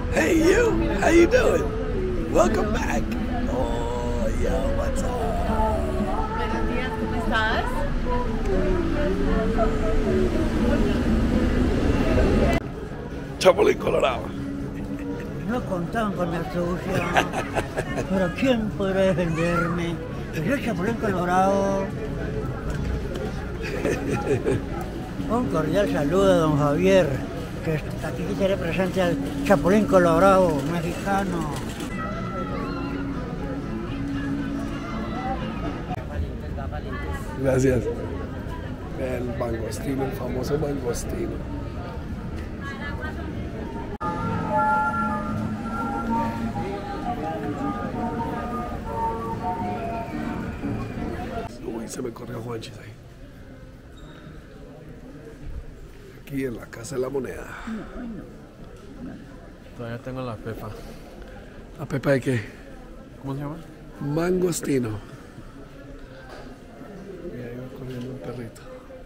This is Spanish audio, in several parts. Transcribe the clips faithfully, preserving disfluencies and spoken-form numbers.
Hey you, how you doing? Welcome back. Oh, yo, what's up? Buenos días, ¿cómo estás? Chapulín Colorado. No contaban con mi astucia, pero ¿quién podrá defenderme? Pues yo, Chapulín Colorado. Un cordial saludo a don Javier, que aquí se representa al Chapulín Colorado mexicano. Gracias. El mangostino, el famoso mangostino. Uy, se me corrió Juanchis ahí. Aquí en la Casa de la Moneda. Todavía tengo la pepa. ¿La pepa de qué? ¿Cómo se llama? Mangostino. Y ahí va corriendo un perrito.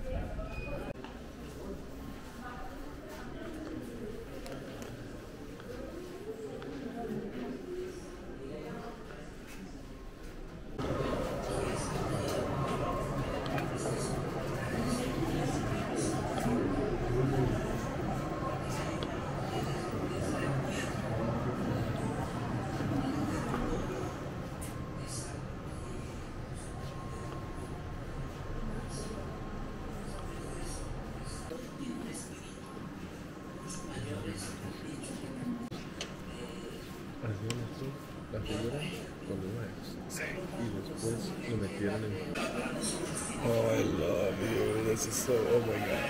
Hacían esto, la figura con nuevos. Sí. Y después lo metieron en. Oh, I love you. This is so, oh my God.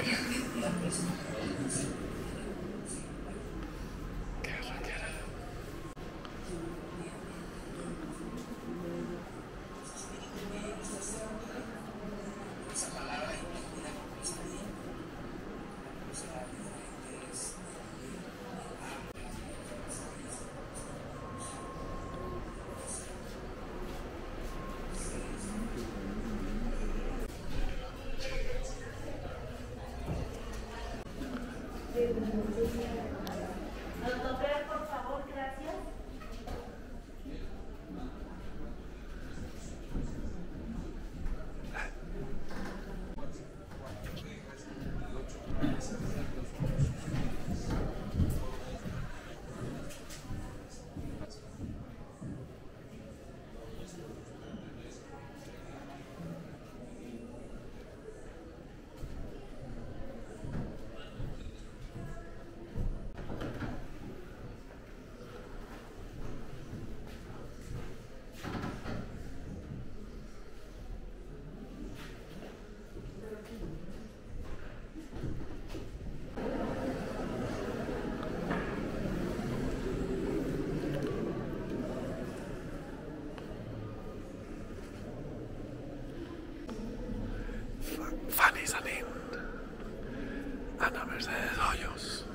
Qué raquera. Por favor, gracias. Fanny Sanín. Ana Mercedes Hoyos.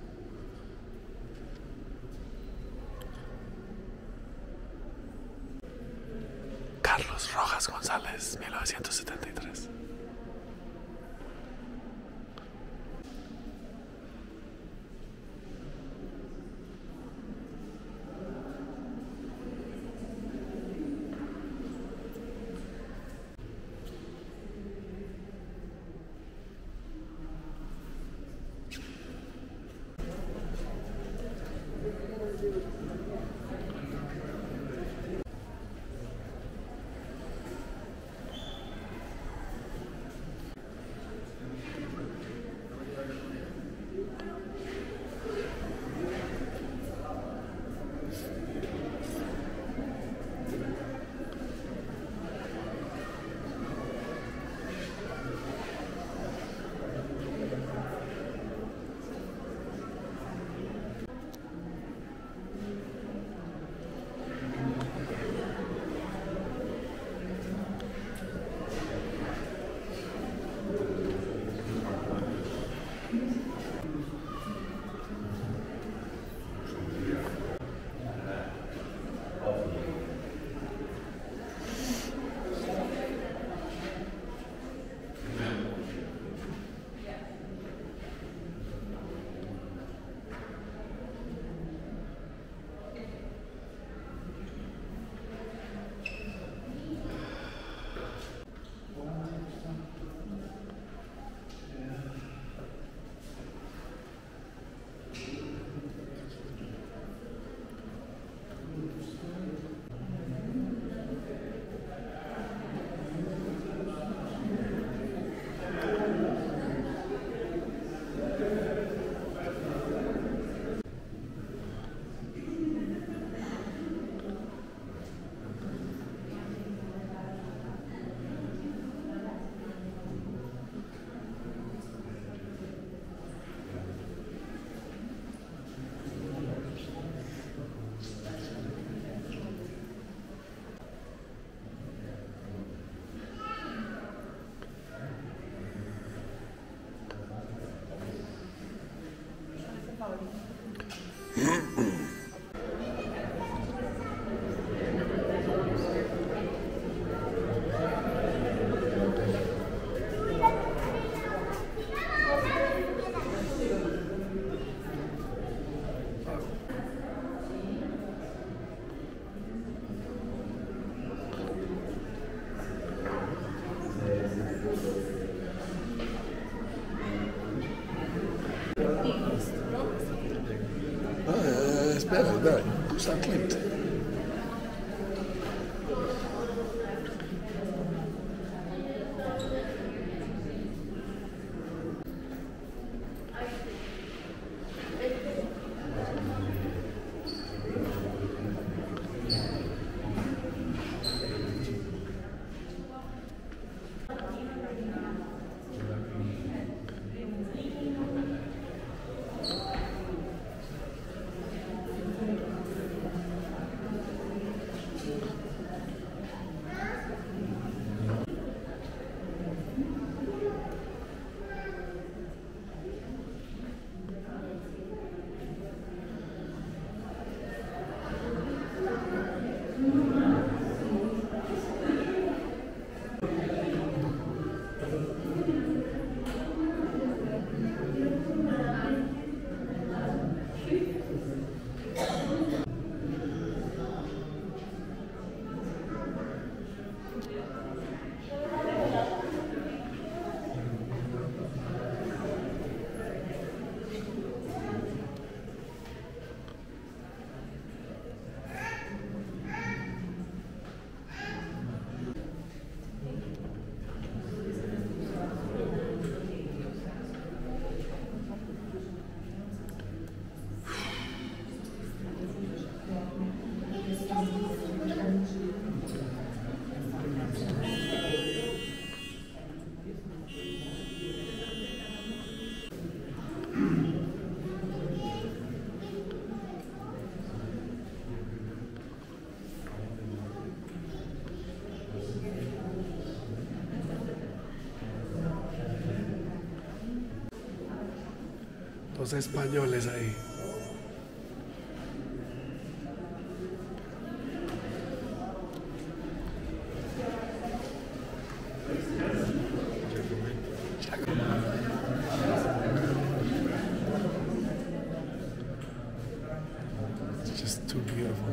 Carlos Rojas González, mil novecientos setenta y tres. Ah, espera, espera. Gustav Klimt. Dos españoles ahí. It's just too beautiful.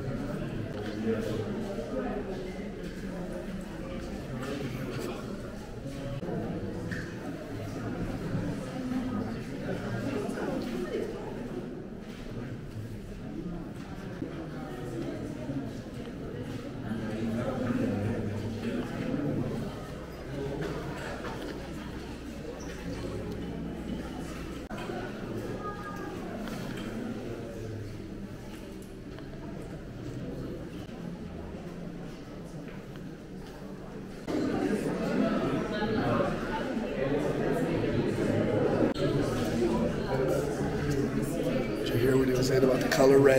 Did you hear what he was saying about the color red?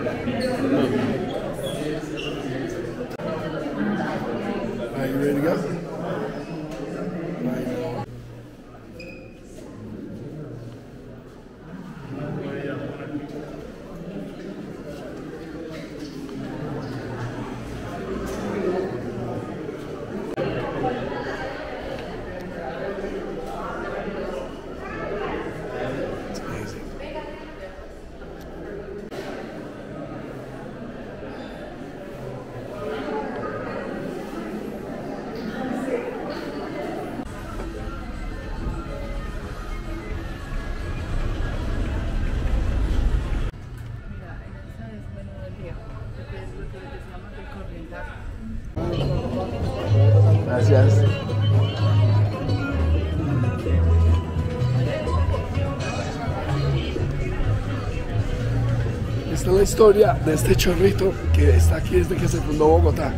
Are you ready to go? Right. It's amazing. Mira, esa es menú del día, porque es lo que decíamos del corrientazo. Gracias. Esta es la historia de este chorrito que está aquí desde que se fundó Bogotá.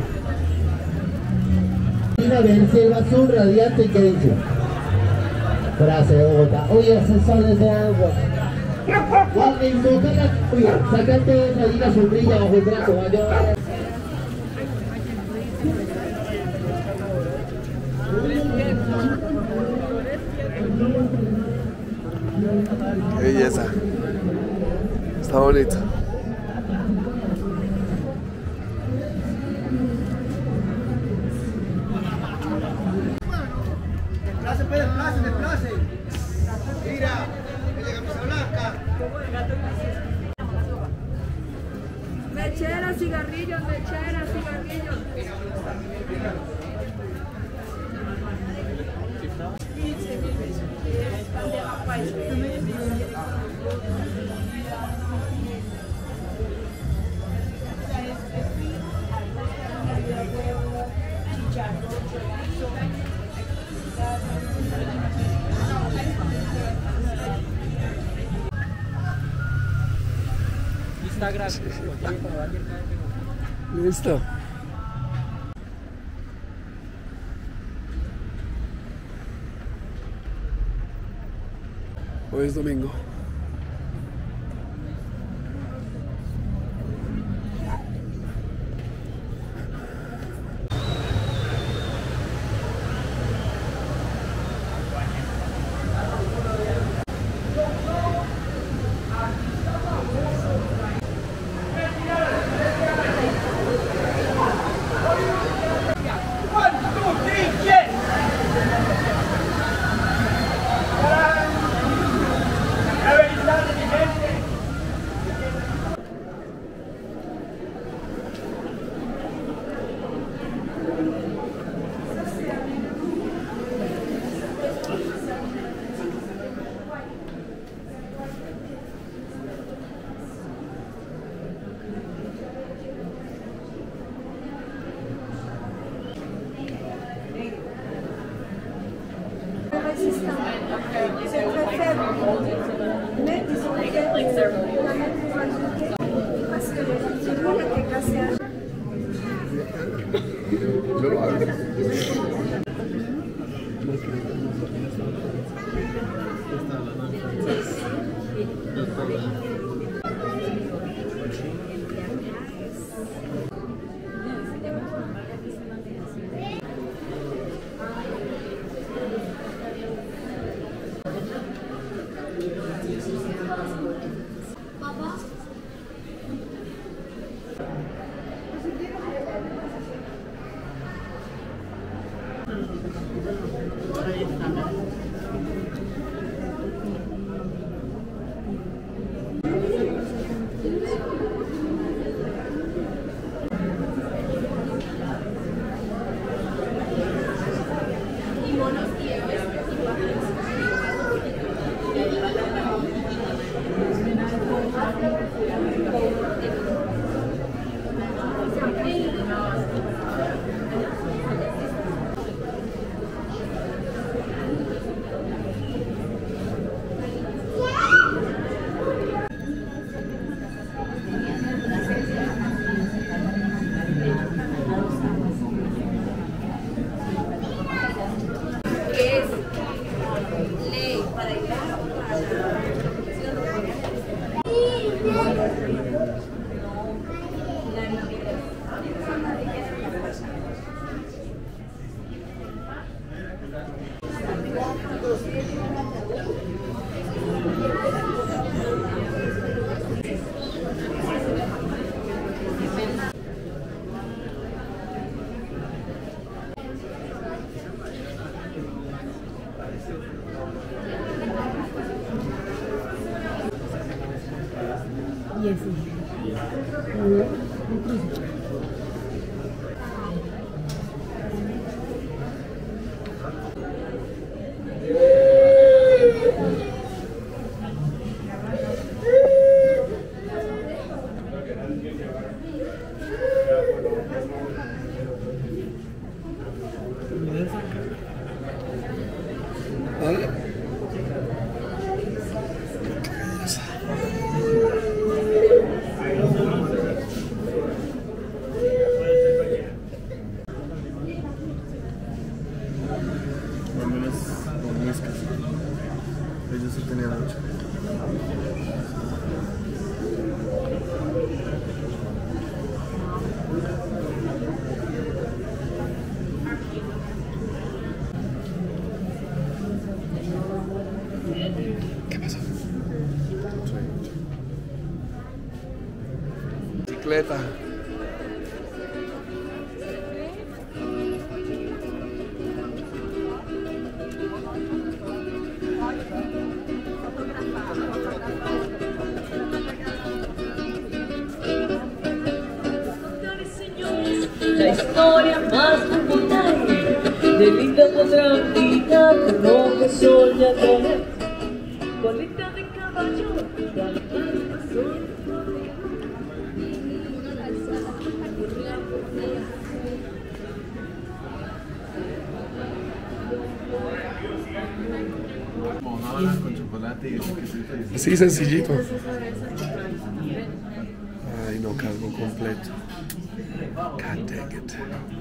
Del cielo azul radiante y querencia. Frase de Bogotá. Oye, asesores de agua. Cuando invocan la lluvia, sacan todos ahí la sombrilla bajo el brazo. Vaya. Qué belleza. Está bonito. Desplace, pues, desplace, desplace. Mira, el de camisa blanca. Mechera, cigarrillos, mechera, cigarrillos. Listo. Hoy es domingo. Yo lo hago. bicicleta. La historia más ordinaria de linda tranquila, rojo soñadora, colita de caballo, Mojadas con chocolate y eso que se dice. Así sencillito. Ay, no cargo completo. God dang it.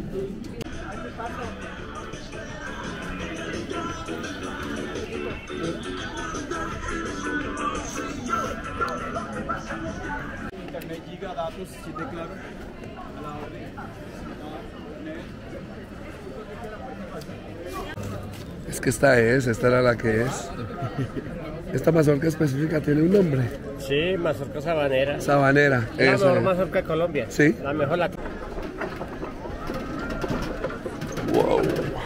Internet giga datos si te claro a la orden. Es que esta es, esta era la que es. Esta mazorca específica tiene un nombre. Sí, mazorca sabanera. Sabanera. Es la esa mejor es. mazorca de Colombia. Sí. La mejor la. Wow.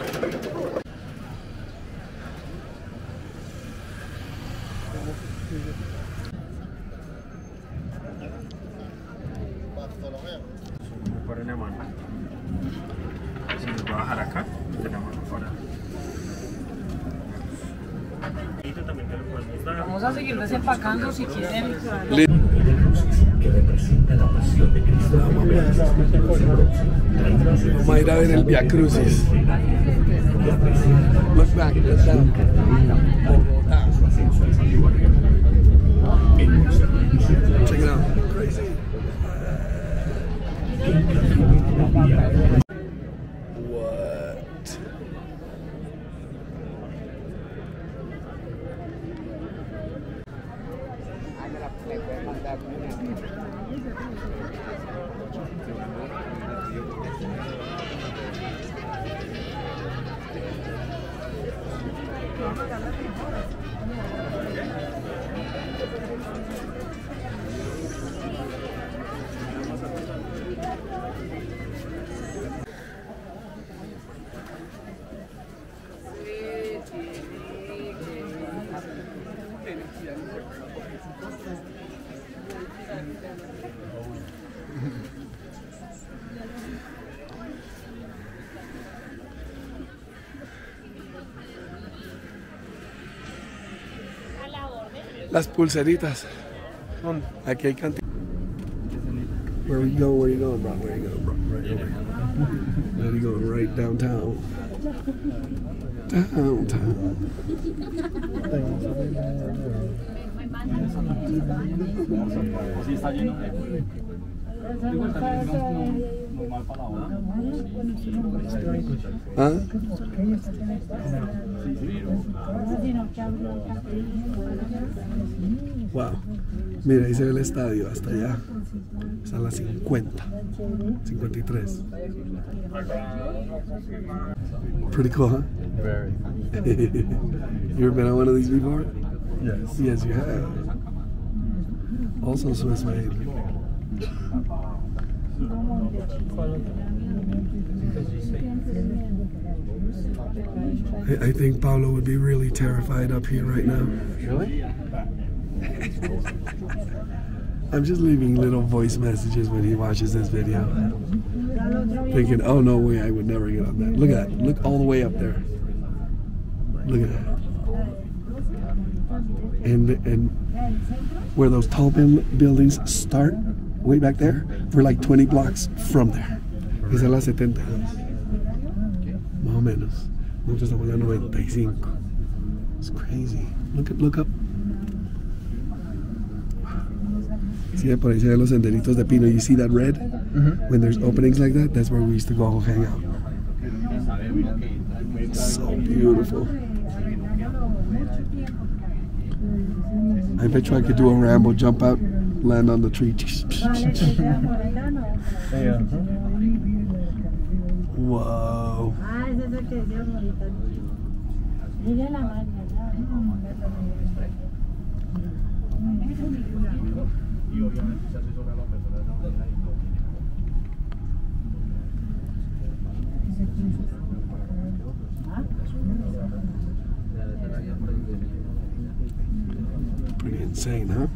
Por una mano. Si nos va a bajar acá, tenemos afuera. Y tú también te lo podemos dar. Vamos a seguir desempacando si quieren. Vamos a ir a ver el Via Crucis. Look back, look down. Bogotá. Check it out. Crazy. What? Las pulseritas. Aquí hay cantidad. Where we go? Where you going, bro? Where you going, bro? Right over here. Where you going? Right downtown. Downtown. Si está lleno de normal para la hora. ¿Ah? Wow. Mira, ahí se ve el estadio hasta allá. Es a las cincuenta. cincuenta y tres. Pretty cool, huh? Very. You ever been on one of these before? Yes. Yes, you have. Also Swiss made. I, I think Paulo would be really terrified up here right now. Really? I'm just leaving little voice messages when he watches this video. Thinking, oh no way, I would never get on that. Look at that. Look all the way up there. Look at that. And, and where those tall buildings start, way back there, we're like twenty blocks from there. Esa es la setenta. Más o menos. Nosotros estamos en la noventa y cinco. It's crazy. Look up, look up. See, por ahí se ven los senderitos de pino. You see that red? Mm-hmm. When there's openings like that, that's where we used to go hang out. So beautiful. I bet you I could do a Rambo, jump out, land on the tree. Yeah. Wow. Ah, ese es el que decíamos ahorita. Mire la marca. Y obviamente se asesora a la persona de esa manera y todo. Insane, huh?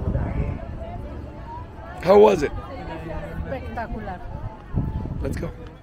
How was it? Espectacular. Let's go.